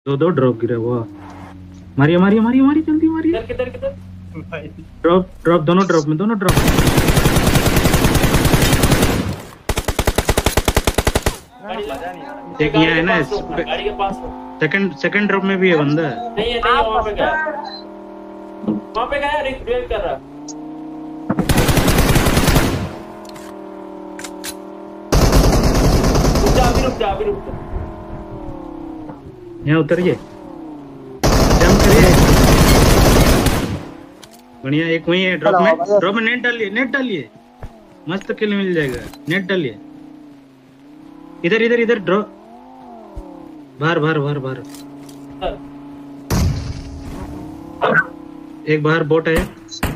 दो ड्रॉप गिरे वो। मारिए मारिए मारिए मारिए जल्दी मारिए। किधर किधर ड्रॉप ड्रॉप दोनों ड्रॉप में दोनों ड्रॉप। एक ये है ना गाड़ी के पास सेकंड ड्रॉप में भी है बंदा। नहीं है वहाँ पे गया रिक्वेस्ट कर रहा। रुक जा यहाँ उतरिए, जंप करिए। बढ़िया, एक वही है ड्रॉप में नेट डालिए मस्त किल मिल जाएगा। नेट डालिए इधर ड्रॉप बाहर एक बाहर बोट है।